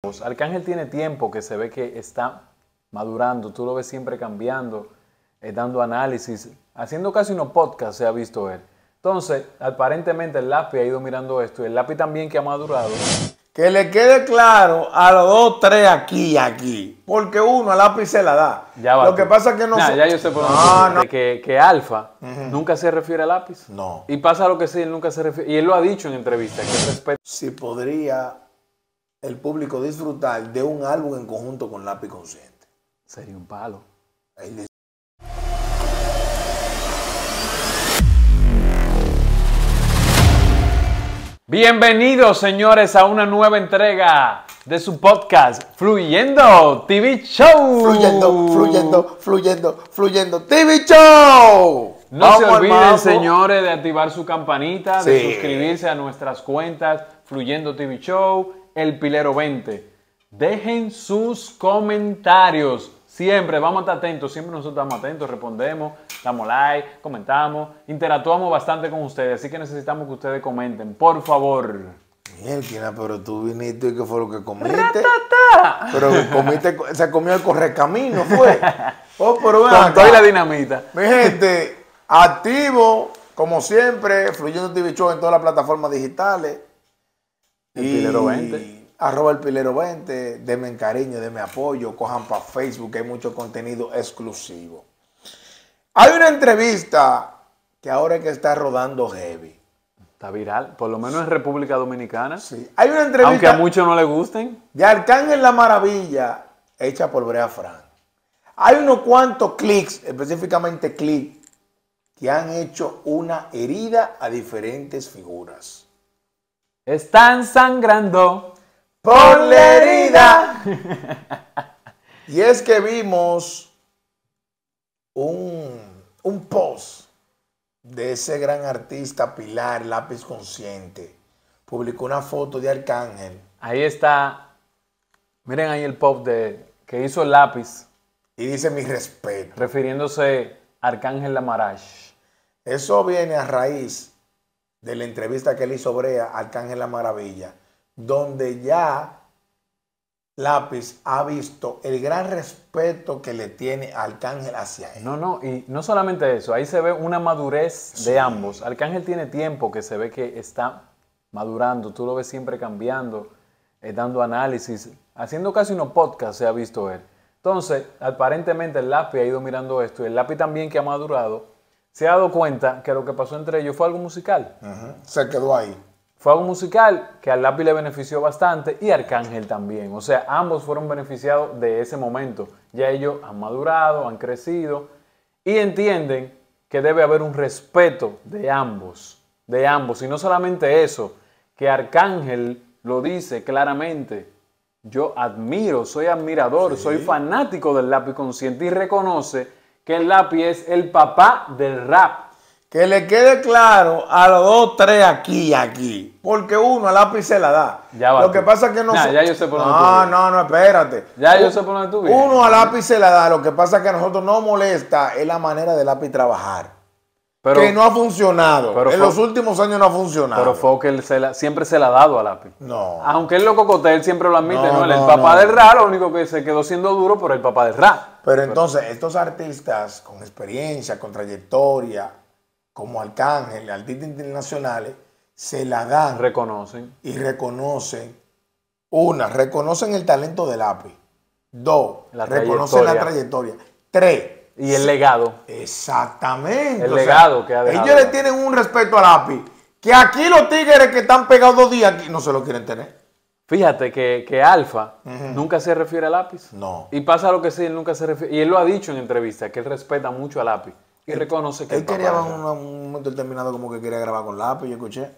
Arcángel tiene tiempo que se ve que está madurando, tú lo ves siempre cambiando, dando análisis, haciendo casi unos podcasts se ha visto él. Entonces, aparentemente el lápiz ha ido mirando esto y el lápiz también que ha madurado. Que le quede claro a los dos, tres aquí. Porque uno al lápiz se la da. Ya va Lo que pasa es que no... Ya yo sé por dónde que Alfa nunca se refiere a lápiz. No. Y pasa lo que sí, él nunca se refiere. Y él lo ha dicho en entrevistas, que respeta. Si podría el público disfrutar de un álbum en conjunto con Lápiz Consciente. Sería un palo. Ahí Bienvenidos, señores, a una nueva entrega de su podcast Fluyendo TV Show. Fluyendo TV Show. No se olviden, señores, de activar su campanita, de suscribirse a nuestras cuentas Fluyendo TV Show, El Pilero 20. Dejen sus comentarios. Siempre vamos a estar atentos, siempre nosotros estamos atentos, respondemos, damos like, comentamos, interactuamos bastante con ustedes, así que necesitamos que ustedes comenten, por favor. Mierda, pero tú viniste y ¿qué fue lo que comiste? Pero comiste, se comió el correcamino, fue. Oh, pero ven con toda la dinamita. Mi gente, activo, como siempre, Fluyendo TV Show en todas las plataformas digitales. El Pilero 20. @ el Pilero 20, denme cariño, denme apoyo, cojan para Facebook, que hay mucho contenido exclusivo. Hay una entrevista que ahora es que está rodando heavy. Está viral, por lo menos en República Dominicana. Sí. Hay una entrevista, aunque a muchos no les gusten, de Arcángel La Maravilla, hecha por Brea Frank. Hay unos cuantos clics, específicamente clics, que han hecho una herida a diferentes figuras. Están sangrando por la herida. Y es que vimos un post de ese gran artista Pilar, Lápiz Consciente. Publicó una foto de Arcángel. Ahí está. Miren ahí el pop que hizo el Lápiz. Y dice mi respeto. Refiriéndose a Arcángel La Maravilla. Eso viene a raíz de la entrevista que él hizo Brea a Arcángel La Maravilla, donde ya Lápiz ha visto el gran respeto que le tiene Arcángel hacia él. No, y no solamente eso, ahí se ve una madurez de ambos. Arcángel tiene tiempo que se ve que está madurando, tú lo ves siempre cambiando, dando análisis, haciendo casi unos podcasts se ha visto él. Entonces, aparentemente el Lápiz ha ido mirando esto y el Lápiz también que ha madurado, se ha dado cuenta que lo que pasó entre ellos fue algo musical. Se quedó ahí. Fue algo musical que al Lápiz le benefició bastante y a Arcángel también. O sea, ambos fueron beneficiados de ese momento. Ya ellos han madurado, han crecido y entienden que debe haber un respeto de ambos. Y no solamente eso, que Arcángel lo dice claramente. Yo admiro, soy admirador, soy fanático del Lápiz Consciente y reconoce que el Lápiz es el papá del rap. Que le quede claro a los dos, tres aquí. Porque uno al Lápiz se la da. Ya va. Lo que pasa es que no... Ya yo sé por dónde tú vienes. No, espérate. Ya yo sé por dónde tú vienes. Uno al Lápiz se la da. Lo que pasa es que a nosotros nos molesta es la manera de Lápiz trabajar. Pero, que no ha funcionado. En los últimos años no ha funcionado. Pero fue que él siempre se la ha dado a Lápiz. No. Aunque él lo cocotea, él siempre lo admite. No, el papá del rap, lo único que se quedó siendo duro, pero el papá del rap. Pero entonces, estos artistas con experiencia, con trayectoria, como Arcángel, artistas internacionales, se la dan. Reconocen. Y reconocen. Una, reconocen el talento de Lápiz. Dos, reconocen la trayectoria. Tres. Y el legado. Exactamente. El legado que ha dejado. Ellos le tienen un respeto a Lápiz. Que aquí los tigres que están pegados 2 días aquí no se lo quieren tener. Fíjate que Alfa nunca se refiere a Lápiz. No. Y pasa lo que sí, él nunca se refiere. Y él lo ha dicho en entrevistas, que él respeta mucho a Lápiz. Y reconoce que él quería un momento determinado como que quería grabar con Lápiz, yo escuché.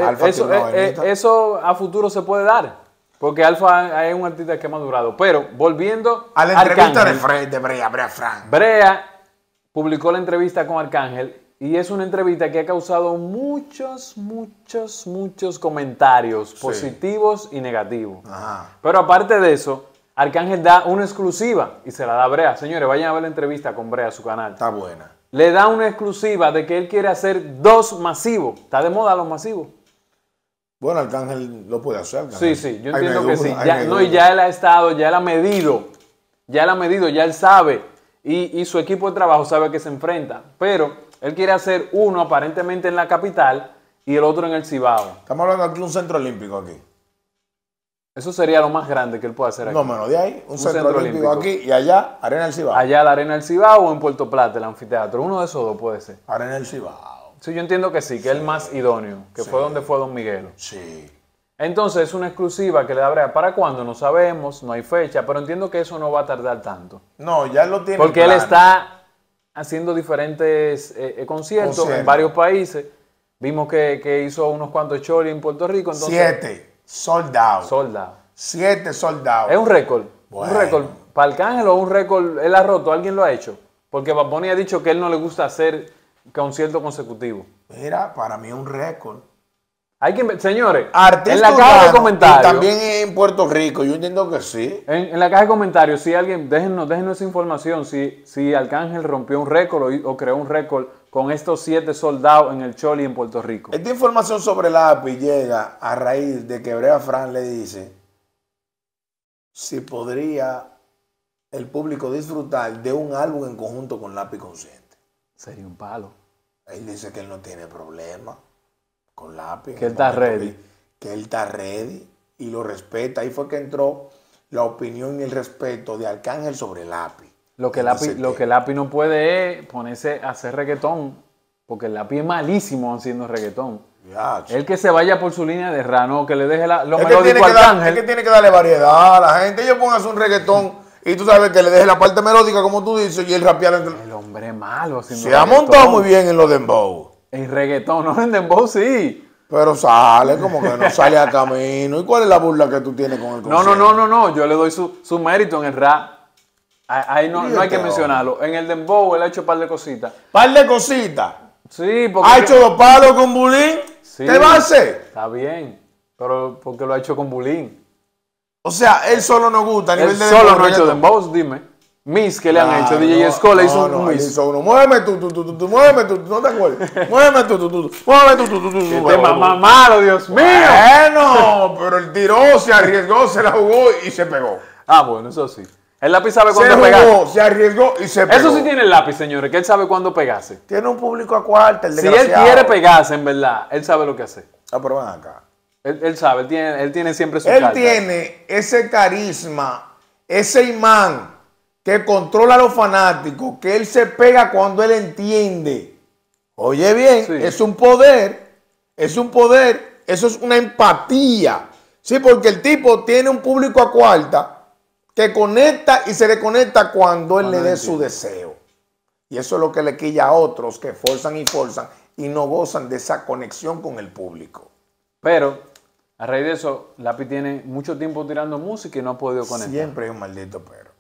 Eso a futuro se puede dar. Porque Alfa es un artista que ha madurado. Pero volviendo a la entrevista de Brea Frank. Brea publicó la entrevista con Arcángel y es una entrevista que ha causado muchos comentarios positivos y negativos. Pero aparte de eso, Arcángel da una exclusiva y se la da a Brea. Señores, vayan a ver la entrevista con Brea a su canal. Está buena. Le da una exclusiva de que él quiere hacer 2 masivos. ¿Está de moda los masivos? Bueno, Arcángel lo puede hacer. Sí, sí, yo entiendo que sí. Ya, no, y ya él ha estado, ya él ha medido, ya él sabe, y su equipo de trabajo sabe a qué se enfrenta. Pero él quiere hacer uno aparentemente en la capital y el otro en el Cibao. Estamos hablando aquí de un centro olímpico aquí. Eso sería lo más grande que él puede hacer aquí. No menos de ahí, un centro olímpico aquí y allá, Arena del Cibao. Allá la Arena del Cibao o en Puerto Plata, el anfiteatro. Uno de esos dos puede ser. Arena del Cibao. Sí, yo entiendo que sí, que es el más idóneo, que fue donde fue Don Miguelo. Sí. Entonces es una exclusiva que le da Brea. ¿Para cuándo? No sabemos, no hay fecha, pero entiendo que eso no va a tardar tanto. No, ya lo tiene. Porque él está haciendo diferentes conciertos en varios países. Vimos que hizo unos cuantos shows en Puerto Rico. Entonces, 7 soldados. 7 soldados. Es un récord. Bueno. Un récord. ¿Para Arcángel o un récord? ¿Él ha roto? ¿Alguien lo ha hecho? Porque Bad Bunny ha dicho que él no le gusta hacer concierto consecutivo. Mira, para mí es un récord. Hay que, señores, Artista en la caja de urbano, comentarios. y también en Puerto Rico, yo entiendo que sí. En la caja de comentarios, si alguien, déjenos esa información, si Arcángel rompió un récord o creó un récord con estos 7 soldados en el Choli en Puerto Rico. Esta información sobre Lápiz llega a raíz de que Brea Frank le dice si podría el público disfrutar de un álbum en conjunto con Lápiz Consciente. Sería un palo. Él dice que él no tiene problema con Lápiz. Que él está ready. Que él está ready y lo respeta. Ahí fue que entró la opinión y el respeto de Arcángel sobre Lápiz. Lo que Lápiz no puede es ponerse a hacer reggaetón, porque el Lápiz es malísimo haciendo reggaetón. Ya, el que se vaya por su línea de rano, que le deje lo es melódico a Arcángel. Es que tiene que darle variedad a la gente. Ellos pongan un reggaetón y tú sabes que le deje la parte melódica, como tú dices, y el rapear. El hombre es malo haciendo se ha montado muy bien en los dembow. En reggaetón, no en dembow, sí. Pero sale, como que no sale a camino. ¿Y cuál es la burla que tú tienes con el concierto? No. Yo le doy su mérito en el rap. Ahí no hay que mencionarlo. En el dembow él ha hecho un par de cositas. ¿Par de cositas? Sí, porque... ¿Ha hecho 2 palos con Bulín? Sí, ¿Qué va a hacer? Está bien, pero porque lo ha hecho con Bulín. O sea, él solo no gusta a nivel de dembow. Él solo no ha hecho dembow, dime. Miss que le han hecho, DJ Escola hizo un miss. Hizo uno, muéveme tú, muéveme tú, no te acuerdas. Muéveme tú, muéveme tú. Qué tema más malo, Dios mío. Bueno, pero él tiró, se arriesgó, se la jugó y se pegó. Ah, bueno, eso sí. El lápiz sabe cuándo pegar. Se arriesgó y se pegó. Eso sí tiene el lápiz, señores, que él sabe cuándo pegarse. Tiene un público a cuarta, el Si él quiere pegarse, en verdad, él sabe lo que hacer. Ah, pero ven acá. Él sabe, él tiene siempre su carta. Él tiene ese carisma, ese imán que controla a los fanáticos, que él se pega cuando él entiende. Oye bien, sí. Es un poder, eso es una empatía. Sí, porque el tipo tiene un público a cuarta que conecta y se desconecta cuando él le dé su deseo. Y eso es lo que le quilla a otros que forzan y no gozan de esa conexión con el público. Pero, a raíz de eso, Lápiz tiene mucho tiempo tirando música y no ha podido conectar. Siempre hay un maldito pero.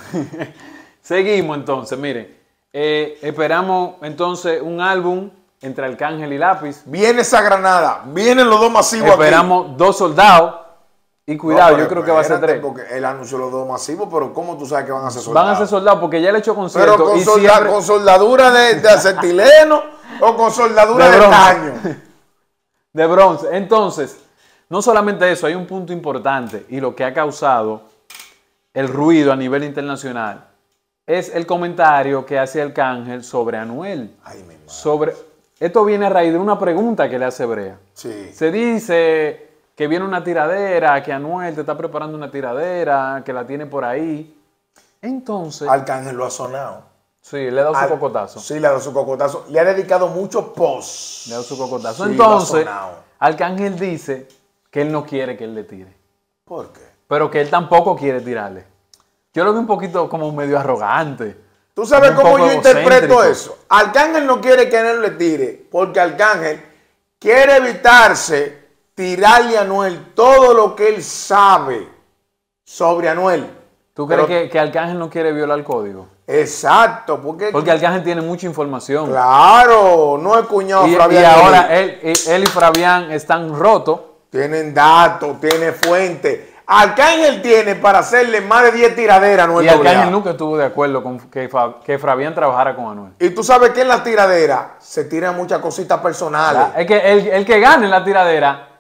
Seguimos entonces, miren. Esperamos entonces un álbum entre Arcángel y Lápiz. Viene esa granada, vienen los 2 masivos. Esperamos 2 soldados. Y cuidado, yo creo que va a ser 3. Porque él anunció los 2 masivos, pero ¿cómo tú sabes que van a ser soldados? Van a ser soldados porque ya le he hecho conciertos. Pero con soldadura de acetileno o con soldadura de caño. De bronce. Entonces, no solamente eso, hay un punto importante y lo que ha causado el ruido a nivel internacional es el comentario que hace Arcángel sobre Anuel. Ay, mi madre. Esto viene a raíz de una pregunta que le hace Brea. Sí. Se dice que viene una tiradera, que Anuel te está preparando una tiradera, que la tiene por ahí. Entonces... Arcángel lo ha sonado. Sí, le ha dado su cocotazo. Sí, le ha dado su cocotazo. Le ha dedicado muchos posts. Le ha dado su cocotazo. Sí, entonces, Arcángel dice que él no quiere que él le tire. ¿Por qué? Pero que él tampoco quiere tirarle. Yo lo veo un poquito como medio arrogante. ¿Tú sabes cómo yo interpreto eso? Arcángel no quiere que él le tire porque Arcángel quiere evitarse tirarle a Anuel todo lo que él sabe sobre Anuel. ¿Tú crees que Arcángel no quiere violar el código? Exacto. Porque Arcángel tiene mucha información. Claro, no es cuñado Fabián. Y ahora él y Fabián están rotos. Tienen datos, tiene fuente. Arcángel tiene para hacerle más de 10 tiraderas a Anuel. Y Arcángel nunca estuvo de acuerdo con que Fabián trabajara con Anuel. Y tú sabes que en la tiradera se tiran muchas cositas personales. Es que el que gane en la tiradera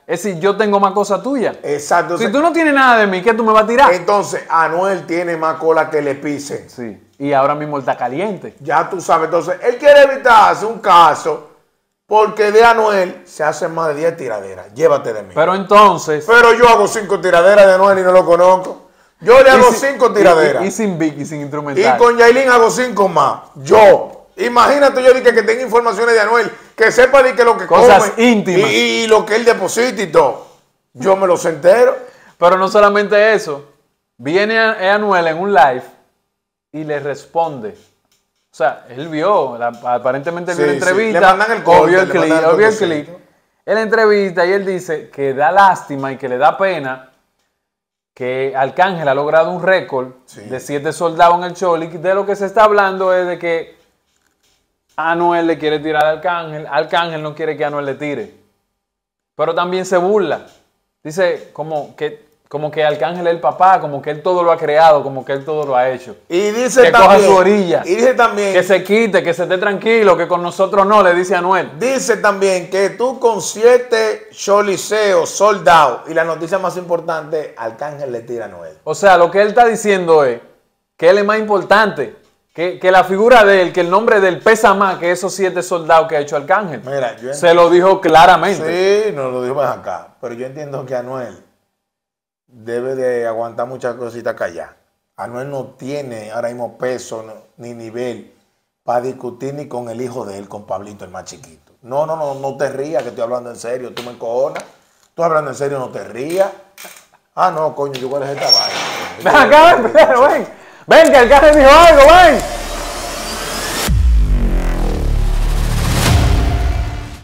Es decir, yo tengo más cosas tuyas. Exacto. Si tú no tienes nada de mí, ¿qué tú me vas a tirar? Entonces, Anuel tiene más cola que le pisen. Sí. Y ahora mismo él está caliente. Ya tú sabes. Entonces, él quiere evitarse un caso porque de Anuel se hacen más de 10 tiraderas. Llévate de mí. Pero entonces... Pero yo hago 5 tiraderas de Anuel y no lo conozco. Yo le hago 5 tiraderas. Y sin beat y sin Y instrumental. con Yailin hago 5 más. Yo. Imagínate yo dije que tenga informaciones de Anuel, que sepa de que lo que cosas come íntimas. y lo que él deposita y todo. Yo me los entero. Pero no solamente eso. Viene Anuel en un live y le responde. O sea, él vio, aparentemente él vio la entrevista. Le mandan el corte, vio el le mandan clip, el vio el cortecito. clip. Él entrevista y él dice que da lástima y que le da pena que Arcángel ha logrado un récord de 7 soldados en el Choli. De lo que se está hablando es de que Anuel le quiere tirar a Arcángel. Arcángel no quiere que Anuel le tire. Pero también se burla. Dice como que Arcángel es el papá, como que él todo lo ha creado, como que él todo lo ha hecho. Y dice Que también, coja su orilla. Y dice también, Que se quite, que se esté tranquilo, que con nosotros no, le dice Anuel. dice también que tú con 7 choliseos soldados y la noticia más importante, Arcángel le tira a Anuel. O sea, lo que él está diciendo es que él es más importante, que la figura de él, que el nombre de él pesa más que esos 7 soldados que ha hecho Arcángel. Mira, Se lo dijo claramente. Sí, nos lo dijo más acá. Pero yo entiendo que Anuel debe de aguantar muchas cositas calladas. Anuel no tiene ahora mismo peso ni nivel para discutir ni con el hijo de él, con Pablito, el más chiquito. No te rías, que estoy hablando en serio. Tú me encojonas. Tú hablando en serio, no te rías. Ah, no, coño, yo cuál es esta vaina. Ven acá, ven, que Arcángel dijo algo, ven.